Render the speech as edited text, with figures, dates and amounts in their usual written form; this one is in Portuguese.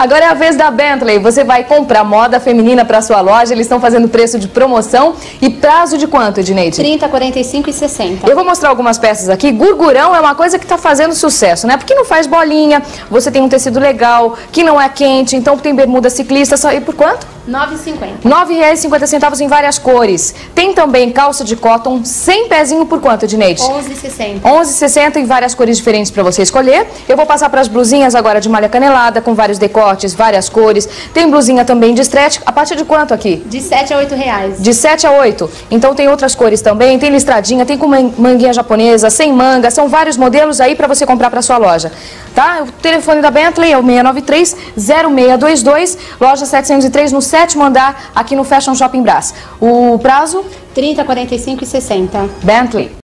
Agora é a vez da Bentley. Você vai comprar moda feminina para sua loja. Eles estão fazendo preço de promoção e prazo de quanto, Edneide? 30, 45 e 60. Eu vou mostrar algumas peças aqui. Gurgurão é uma coisa que está fazendo sucesso, né? Porque não faz bolinha, você tem um tecido legal, que não é quente, então tem bermuda ciclista. E por quanto? R$ 9,50. R$ 9,50 em várias cores. Tem também calça de cotton sem pezinho por quanto, Edneide? R$ 11,60. R$ 11,60 em várias cores diferentes para você escolher. Eu vou passar para as blusinhas agora de malha canelada, com vários decotes, várias cores. Tem blusinha também de stretch. A partir de quanto aqui? De R$ 7 a R$ 8. De 7 a 8. Então tem outras cores também. Tem listradinha, tem com manguinha japonesa, sem manga. São vários modelos aí para você comprar para sua loja. Tá? O telefone da Bentley é o 693-0622, loja 703, no 7º andar, aqui no Fashion Shopping Brás. O prazo? 30, 45 e 60. Bentley.